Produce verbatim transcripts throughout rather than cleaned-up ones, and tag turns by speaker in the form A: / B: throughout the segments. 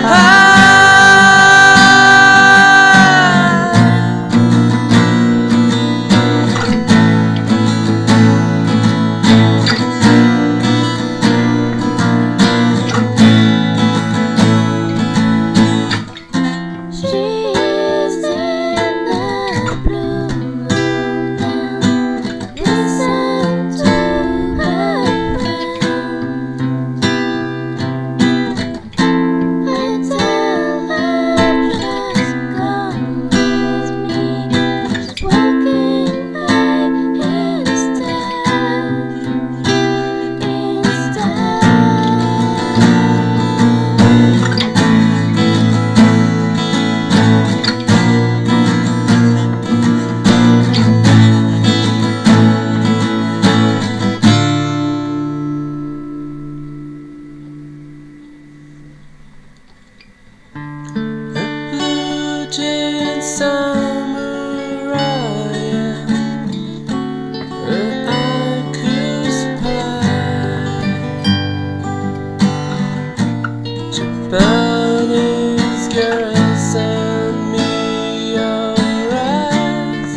A: Japanese girl, send me your eyes.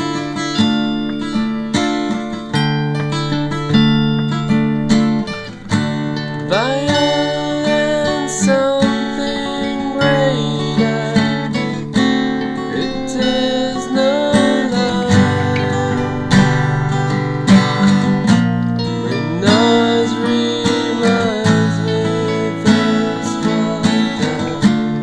A: Violin, something greater. It is no lie. My nose reminds me this one down.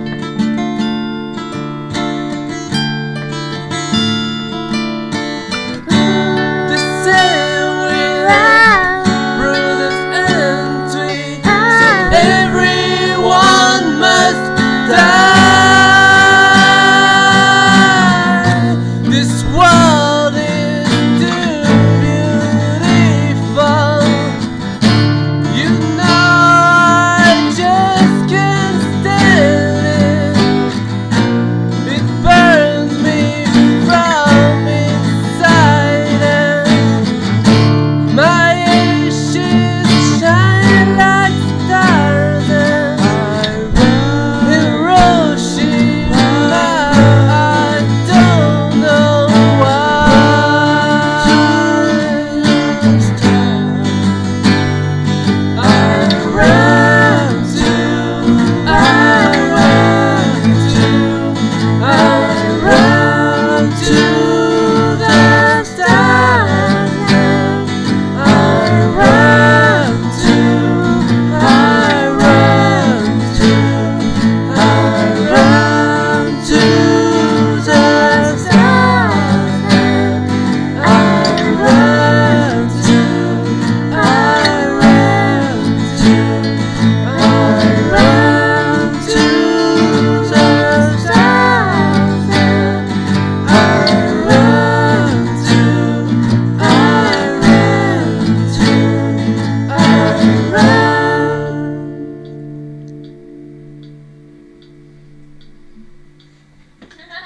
A: The same without brothers and tweets, so everyone must die. This world is too beautiful. You know I just can't stand it. It burns me from inside, and my ashes shine like stars. And Hiroshima, I don't know why. I run to, I run to, I run to the stars. I run to, I run to, I run to the stars. I run to, I run to, I run to the stars. I run to, I run to, I run.